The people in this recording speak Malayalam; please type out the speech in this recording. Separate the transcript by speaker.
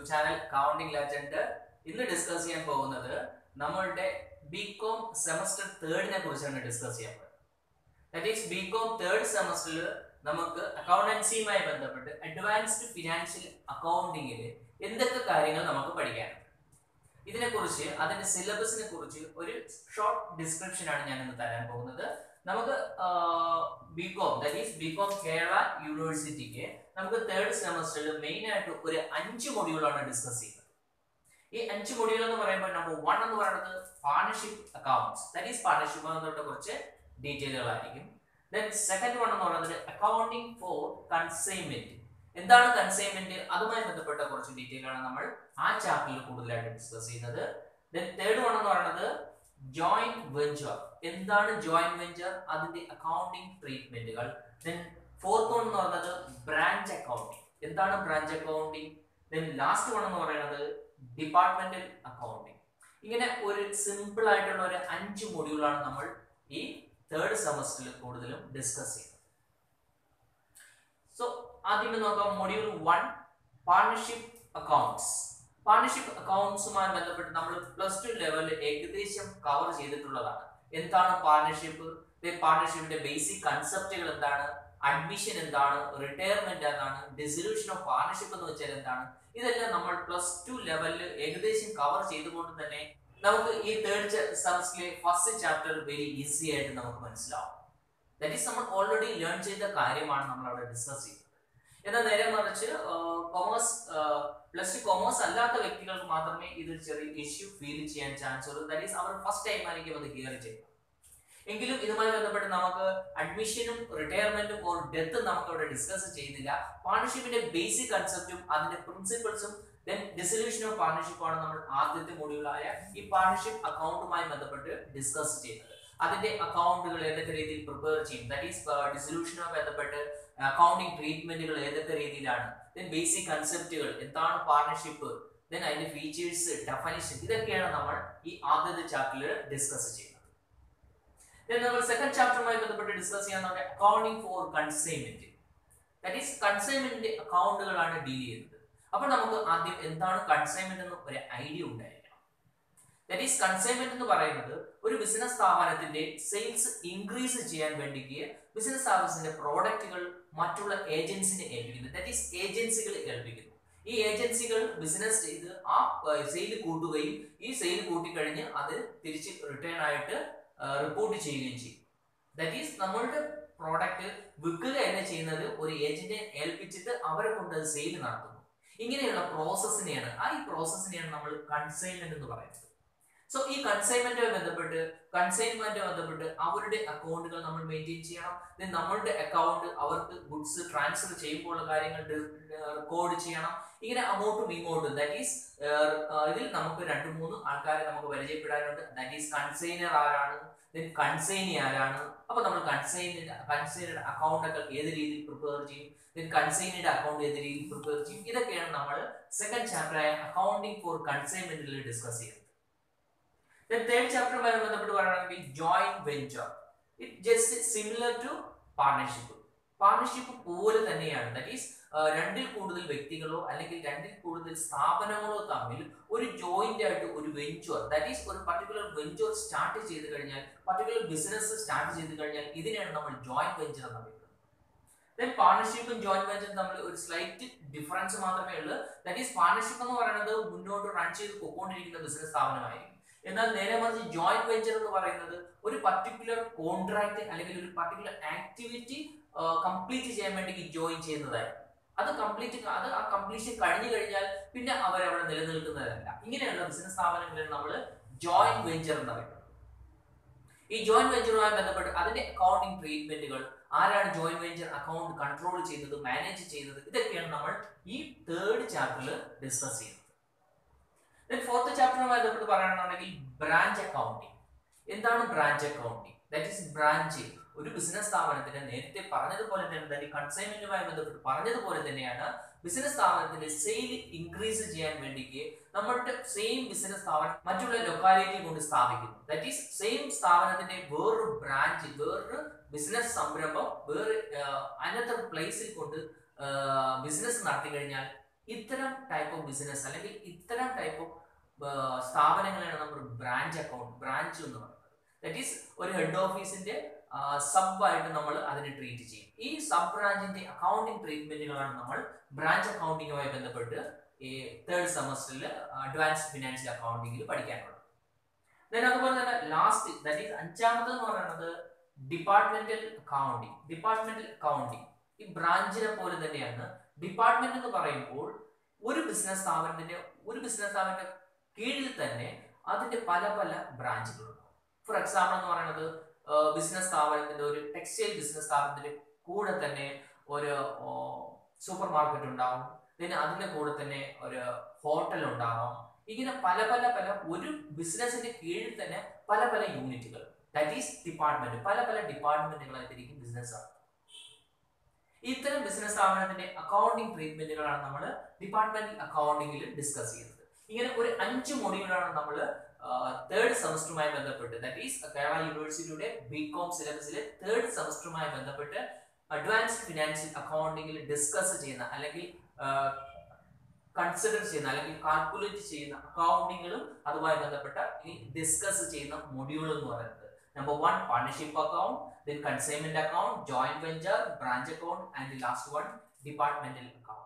Speaker 1: YouTube channel accounting legend. ഇന്ന് ഡിസ്കസ് ചെയ്യാൻ പോകുന്നത് നമ്മളുടെ ബികോം സെമസ്റ്റർ തേർഡിനെ കുറിച്ചാണ് ഡിസ്കസ് ചെയ്യാൻ പോകുന്നത്. ദാറ്റ് ഈസ് ബികോം തേർഡ് സെമസ്റ്ററിൽ നമുക്ക് അക്കൗണ്ടൻസിയുമായി ബന്ധപ്പെട്ട് അഡ്വാൻസ്ഡ് ഫിനാൻഷ്യൽ അക്കൗണ്ടിങ്ങിൽ എന്തൊക്കെ കാര്യങ്ങൾ നമുക്ക് പഠിക്കാനുണ്ട്, ഇതിനെക്കുറിച്ച് അതിന്റെ സിലബസിനെ കുറിച്ച് ഒരു ഷോർട്ട് ഡിസ്ക്രിപ്ഷൻ ആണ് ഞാൻ ഇന്ന് തരാൻ പോകുന്നത്. നമുക്ക് BCom that is BCom Kerala യൂണിവേഴ്സിറ്റിക്ക് നമുക്ക് തേർഡ് സെമസ്റ്ററിൽ മെയിൻ ആയിട്ട് ഒരു 5 മൊഡ്യൂളാണ് ഡിസ്കസ് ചെയ്യുന്നത്. ഈ 5 മൊഡ്യൂൾ എന്ന് പറയുമ്പോൾ നമ്പർ 1 എന്ന് പറയുന്നത് partnership accounts, that is partnership എന്നോട്ട് കുറച്ച് ഡീറ്റെയിലുകളായിരിക്കും. ദെൻ സെക്കൻഡ് വൺ എന്ന് പറയുന്നത് അക്കൗണ്ടിംഗ് ഫോർ കൺസൈൻമെന്റ്. എന്താണ് കൺസൈൻമെന്റ്, അതുമായി ബന്ധപ്പെട്ട കുറച്ച് ഡീറ്റെയിലാണ് നമ്മൾ ആ ചാപ്റ്ററിൽ കൂടുതലായിട്ട് ഡിസ്കസ് ചെയ്യുന്നത്. ദെൻ തേർഡ് വൺ എന്ന് പറയുന്നത് ജോയിന്റ് വെഞ്ചർ. എന്താണ് ജോയിന്റ് വെഞ്ചർ, അതിന്റെ അക്കൗണ്ടിംഗ് ട്രീറ്റ്മെന്റുകൾ. ദെൻ ഫോർത്ത് വൺ എന്ന് പറയുന്നത് ബ്രാഞ്ച് അക്കൗണ്ടിംഗ്. എന്താണ് branch accounting. Then last one എന്ന് പറയുന്നത് ഡിപ്പാർട്ട്മെന്റൽ അക്കൗണ്ടിംഗ്. ഇങ്ങനെ ഒരു സിമ്പിൾ ആയിട്ടുള്ള ഒരു 5 മൊഡ്യൂളാണ് നമ്മൾ ഈ തേർഡ് സെമസ്റ്ററിൽ കൂടുതലും ഡിസ്കസ് ചെയ്യുന്നത്. സോ ആദ്യം നോക്കാം മൊഡ്യൂൾ 1 പാർട്ണർഷിപ്പ് അക്കൗണ്ട്സ്. പാർട്ണർഷിപ്പ് അക്കൗണ്ട്സുമായി ബന്ധപ്പെട്ട് നമ്മൾ +2 ലെവലിൽ ഏകദേശം കവർ ചെയ്തിട്ടുള്ളതാണ്. എന്താണ് പാർട്ണർഷിപ്പ്, പാർട്ണർഷിപ്പിന്റെ ബേസിക് കൺസെപ്റ്റുകൾ എന്താണ്, അഡ്മിഷൻ എന്താണ്, റിട്ടയർമെന്റ് എന്താണ്, ഡിസൊല്യൂഷൻ ഓഫ് പാർട്ണർഷിപ്പ് എന്ന് വെച്ചാൽ എന്താണ്, ഇതെല്ലാം നമ്മൾ +2 ലെവലിൽ ഏകദേശം കവർ ചെയ്തുകൊണ്ട് തന്നെ നമുക്ക് ഈ തേർഡ് സെമസ്റ്ററിലെ ഫസ്റ്റ് ചാപ്റ്റർ വെരി ഈസി ആയിട്ട് നമുക്ക് മനസ്സിലാവും. ദാറ്റ് ഈസ് നമ്മൾ ഓൾറെഡി ലേൺ ചെയ്ത കാര്യമാണ് നമ്മൾ അവിടെ ഡിസ്കസ് ചെയ്യുന്നത്. എന്നാൽ നേരെ മറിച്ച് കൊമേഴ്സ് കൊമേഴ്സ് അല്ലാത്ത വ്യക്തികൾക്ക് മാത്രമേ ഇത് ചെറിയ ഇഷ്യൂ ഫീൽ ചെയ്യാൻ ചാൻസ് ഉള്ളൂ. ദാറ്റ് ഈസ് അവർ ഫസ്റ്റ് ടൈം ആയിരിക്കും അത് ഹിയർ ചെയ്യുന്നത്. എങ്കിലും ഇതുമായി ബന്ധപ്പെട്ട് നമുക്ക് അഡ്മിഷനും റിട്ടയർമെന്റും ഓർ ഡെത്തും നമുക്ക് അവിടെ ഡിസ്കസ് ചെയ്യുന്നില്ല. പാർട്ണർഷിപ്പിന്റെ ബേസിക് കൺസെപ്റ്റും അതിന്റെ പ്രിൻസിപ്പിൾസും ദെൻ ഡിസൊല്യൂഷൻ ഓഫ് പാർട്ണർഷിപ്പ് ആണ് നമ്മൾ ആദ്യത്തെ മൊഡ്യൂളായ ഈ പാർട്ണർഷിപ്പ് അക്കൗണ്ടുമായി ബന്ധപ്പെട്ട് ഡിസ്കസ് ചെയ്യുന്നത്. അതിന്റെ അക്കൗണ്ടുകൾ ഏതൊക്കെ രീതിയിൽ പ്രിപ്പയർ ചെയ്യും, ദാറ്റ് ഈസ് ഡിസൊല്യൂഷനുമായി ബന്ധപ്പെട്ട് അക്കൗണ്ടിംഗ് ട്രീറ്റ്മെന്റുകൾ ഏതൊക്കെ രീതിയിലാണ്, ദെൻ ബേസിക് കൺസെപ്റ്റുകൾ എന്താണ് പാർട്ണർഷിപ്പ്, ദെൻ അതിന്റെ ഫീച്ചേഴ്സ്, ഡെഫിനിഷൻ, ഇതൊക്കെയാണ് നമ്മൾ ഈ ആദ്യത്തെ ചാപ്റ്ററിൽ ഡിസ്കസ് ചെയ്യുന്നത്. നമ്മൾ സെക്കൻഡ് ചാപ്റ്ററുമായി ബന്ധപ്പെട്ട് ഡിസ്കസ് ചെയ്യാൻ accounting for consignment, that is കൺസൈൻമെന്റിന്റെ അക്കൗണ്ടുകളാണ് ഡീൽ ചെയ്യുന്നത്. അപ്പോൾ നമുക്ക് ആദ്യം എന്താണ് കൺസൈൻമെന്റ് എന്ന് ഒരു ഐഡിയ ഉണ്ടായിരിക്കണം. ദാറ്റ് ഈസ് കൺസൈൻമെന്റ് എന്ന് പറയുന്നത് ഒരു ബിസിനസ് സ്ഥാപനത്തിന്റെ സെയിൽസ് ഇൻക്രീസ് ചെയ്യാൻ വേണ്ടിക്ക് ബിസിനസ് സ്ഥാപനത്തിന്റെ പ്രോഡക്റ്റുകൾ മറ്റുള്ള ഏജൻസിനെ ഏൽപ്പിക്കുന്നു. ദാറ്റ് ഈസ് ഏജൻസികൾ ഏൽപ്പിക്കുന്നു. ഈ ഏജൻസികൾ ബിസിനസ് ചെയ്ത് ആ സെയിൽ കൂട്ടുകയും ഈ സെയിൽ കൂട്ടിക്കഴിഞ്ഞ് അത് തിരിച്ച് റിട്ടേൺ ആയിട്ട് റിപ്പോർട്ട് ചെയ്യുകയും ചെയ്യും. ദാറ്റ് ഈസ് നമ്മളുടെ പ്രോഡക്റ്റ് വിൽക്കുക എന്ന് ചെയ്യുന്നത് ഒരു ഏജന്റിനെ ഏൽപ്പിച്ചിട്ട് അവരെ കൊണ്ട് സെയിൽ നടത്തുന്നു. ഇങ്ങനെയുള്ള പ്രോസസ്സിനെയാണ് ഈ പ്രോസസ്സിനെയാണ് നമ്മൾ കൺസൈൻമെന്റ് എന്ന് പറയുന്നത്. സോ ഈ കൺസൈൻമെന്റുമായി ബന്ധപ്പെട്ട് അവരുടെ അക്കൗണ്ടുകൾ നമ്മൾ മെയിൻറ്റെയിൻ ചെയ്യണം. ദെൻ നമ്മളുടെ അക്കൗണ്ട് അവർക്ക് ഗുഡ്സ് ട്രാൻസ്ഫർ ചെയ്യുമ്പോഴുള്ള കാര്യങ്ങൾ റെക്കോർഡ് ചെയ്യണം. ഇങ്ങനെ അങ്ങോട്ടും ഇങ്ങോട്ടും ദാറ്റ് ഈസ് ഇതിൽ നമുക്ക് 2-3 ആൾക്കാരെ നമുക്ക് പരിചയപ്പെടാനുണ്ട്. ദാറ്റ് ഈസ് കൺസൈനർ ആരാണ്, ദെൻ കൺസൈനി ആരാണ്. അപ്പൊ നമ്മൾ കൺസൈനറുടെ അക്കൗണ്ട് ഒക്കെ ഏത് രീതിയിൽ പ്രിപ്പയർ ചെയ്യും, ദെൻ കൺസൈനിയുടെ അക്കൗണ്ട് ഏത് രീതിയിൽ പ്രിപ്പയർ ചെയ്യും, ഇതൊക്കെയാണ് നമ്മൾ സെക്കൻഡ് ചാപ്റ്ററായ അക്കൗണ്ടിംഗ് ഫോർ കൺസൈൻമെന്റിൽ ഡിസ്കസ് ചെയ്യുന്നത്. തേർഡ് ചാപ്റ്ററുമായി ബന്ധപ്പെട്ട് പറയുകയാണെങ്കിൽ joint venture. It just similar to partnership. Partnership പോലെ തന്നെയാണ്. ദാറ്റ് ഈസ് 2-ൽ കൂടുതൽ വ്യക്തികളോ അല്ലെങ്കിൽ 2-ൽ കൂടുതൽ സ്ഥാപനങ്ങളോ തമ്മിൽ ഒരു ജോയിന്റ് ആയിട്ട് ഒരു വെഞ്ചർ, ദാറ്റ് ഈസ് ഒരു പർട്ടിക്കുലർ വെഞ്ചർ സ്റ്റാർട്ട് ചെയ്ത് കഴിഞ്ഞാൽ, പർട്ടിക്കുലർ ബിസിനസ് സ്റ്റാർട്ട് ചെയ്ത് കഴിഞ്ഞാൽ ഇതിനെയാണ് നമ്മൾ ജോയിന്റ് വെഞ്ചർ എന്ന് പറയുന്നത്. ദെൻ പാർട്ണർഷിപ്പും ജോയിന്റ് വെഞ്ചറും തമ്മിൽ ഒരു സ്ലൈറ്റ് ഡിഫറൻസ് മാത്രമേ ഉള്ളൂ. ദാറ്റ് ഈസ് പാർട്ണർഷിപ്പ് എന്ന് പറയുന്നത് മുന്നോട്ട് റൺ ചെയ്ത് പോയിക്കൊണ്ടിരിക്കുന്ന ബിസിനസ് സ്ഥാപനമായിരിക്കും. എന്നാൽ നേരെ മറിച്ച് ജോയിന്റ് വെഞ്ചർ എന്ന് പറയുന്നത് ഒരു പർട്ടിക്കുലർ കോൺട്രാക്ട് അല്ലെങ്കിൽ ഒരു പർട്ടിക്കുലർ ആക്ടിവിറ്റി കംപ്ലീറ്റ് ചെയ്യാൻ വേണ്ടി ജോയിൻ ചെയ്യുന്നതായിരിക്കും. അത് ആ കംപ്ലീഷൻ കഴിഞ്ഞു കഴിഞ്ഞാൽ പിന്നെ അവരവിടെ നിലനിൽക്കുന്നതല്ല. ഇങ്ങനെയുള്ള ബിസിനസ് സ്ഥാപനങ്ങളിൽ നമ്മൾ ജോയിന്റ് വെഞ്ചർ എന്ന് പറയുന്നത്. ഈ ജോയിന്റ് വെഞ്ചറുമായി ബന്ധപ്പെട്ട് അതിന്റെ അക്കൗണ്ടിംഗ് ട്രീറ്റ്മെന്റുകൾ, ആരാണ് ജോയിന്റ് വെഞ്ചർ അക്കൗണ്ട് കൺട്രോൾ ചെയ്യുന്നത്, മാനേജ് ചെയ്യുന്നത്, ഇതൊക്കെയാണ് നമ്മൾ ഈ തേർഡ് ചാപ്റ്ററിൽ ഡിസ്കസ് ചെയ്യുന്നത്. ഫോർത്ത് ചാപ്റ്ററുമായി ബന്ധപ്പെട്ട് പറയുകയാണെങ്കിൽ ബ്രാഞ്ച് അക്കൗണ്ടിംഗ്. എന്താണ് branch accounting, that is branch. ഒരു ബിസിനസ് സ്ഥാപനത്തിന് നേരത്തെ പറഞ്ഞതുപോലെ തന്നെ കൺസൈൻമെന്റുമായി ബന്ധപ്പെട്ട് പറഞ്ഞതുപോലെ തന്നെയാണ് ബിസിനസ് സ്ഥാപനത്തിന്റെ സെയിൽ ഇൻക്രീസ് ചെയ്യാൻ വേണ്ടിക്ക് നമ്മളുടെ സെയിം ബിസിനസ് സ്ഥാപനം മറ്റുള്ള ലൊക്കാലിറ്റി കൊണ്ട് സ്ഥാപിക്കുന്നു. ദാറ്റ് ഈസ് സെയിം സ്ഥാപനത്തിന്റെ വേറൊരു ബ്രാഞ്ച്, വേറൊരു ബിസിനസ് സംരംഭം വേറെ അനദർ പ്ലേസിൽ കൊണ്ട് ബിസിനസ് നടത്തി കഴിഞ്ഞാൽ ഇത്തരം ടൈപ്പ് ഓഫ് ബിസിനസ് അല്ലെങ്കിൽ ഇത്തരം ടൈപ്പ് ഓഫ് സ്ഥാപനങ്ങളാണ് നമ്മൾ ബ്രാഞ്ച് എന്ന് പറയുന്നത്. ദാറ്റ് ഈസ് ഒരു ഹെഡ് ഓഫീസിന്റെ സബ് ആയിട്ട് നമ്മൾ അതിനെ ട്രീറ്റ് ചെയ്യും. ഈ സബ് ബ്രാഞ്ചിന്റെ അക്കൗണ്ടിങ് ട്രീറ്റ്മെന്റുകളാണ് നമ്മൾ ബ്രാഞ്ച് അക്കൗണ്ടിങ്ങുമായി ബന്ധപ്പെട്ട് ഈ തേർഡ് സെമസ്റ്ററിൽ അഡ്വാൻസ് ഫിനാൻഷ്യൽ അക്കൗണ്ടിങ്ങിൽ പഠിക്കാനുള്ളത്. അതുപോലെ തന്നെ ലാസ്റ്റ് ദാറ്റ് ഈസ് അഞ്ചാമത് എന്ന് പറയുന്നത് ഡിപ്പാർട്ട്മെന്റൽ അക്കൗണ്ടിങ്. ഈ ബ്രാഞ്ചിനെ പോലെ തന്നെയാണ് ഡിപ്പാർട്ട്മെന്റ് എന്ന് പറയുമ്പോൾ ഒരു ബിസിനസ് സ്ഥാപനത്തിന്റെ കീഴിൽ തന്നെ അതിന്റെ പല പല ബ്രാഞ്ചുകളുണ്ട്. ഫോർ എക്സാമ്പിൾ എന്ന് പറയുന്നത് ബിസിനസ് സ്ഥാപനത്തിന്റെ ഒരു ടെക്സ്റ്റൈൽ ബിസിനസ് സ്ഥാപനത്തിന്റെ കൂടെ തന്നെ ഒരു സൂപ്പർ മാർക്കറ്റ് ഉണ്ടാവും. പിന്നെ അതിന്റെ കൂടെ തന്നെ ഒരു ഹോട്ടൽ ഉണ്ടാവാം. ഇങ്ങനെ പല ഒരു ബിസിനസിന്റെ കീഴിൽ തന്നെ പല യൂണിറ്റുകൾ, ദാറ്റ് ഈസ് ഡിപ്പാർട്ട്മെന്റ്, പല ഡിപ്പാർട്ട്മെന്റുകളായിട്ടിരിക്കും ബിസിനസ് ആണ്. ഇത്തരം ബിസിനസ് സ്ഥാപനത്തിന്റെ അക്കൗണ്ടിങ് ട്രീറ്റ്മെന്റുകളാണ് നമ്മൾ ഡിപ്പാർട്ട്മെന്റൽ അക്കൗണ്ടിങ്ങിൽ ഡിസ്കസ് ചെയ്യുന്നത്. ഇങ്ങനെ ഒരു 5 മൊഡ്യൂളാണ് നമ്മൾ തേർഡ് സെമസ്റ്ററുമായി ബന്ധപ്പെട്ട്, ദാറ്റ് ഈസ് കേരള യൂണിവേഴ്സിറ്റിയുടെ ബികോം സിലബസിലെ തേർഡ് സെമസ്റ്ററുമായി ബന്ധപ്പെട്ട് അഡ്വാൻസ്ഡ് ഫിനാൻഷ്യൽ അക്കൗണ്ടിങ്ങിൽ ഡിസ്കസ് ചെയ്യുന്ന അല്ലെങ്കിൽ കൺസിഡർ ചെയ്യുന്ന അല്ലെങ്കിൽ കാൽക്കുലേറ്റ് ചെയ്യുന്ന അക്കൗണ്ടിങ്ങുകളും അതുമായി ബന്ധപ്പെട്ട ഈ ഡിസ്കസ് ചെയ്യുന്ന മൊഡ്യൂൾ എന്ന് പറയുന്നത് number 1 partnership account, then consignment account, joint venture, branch account, and the last one departmental account.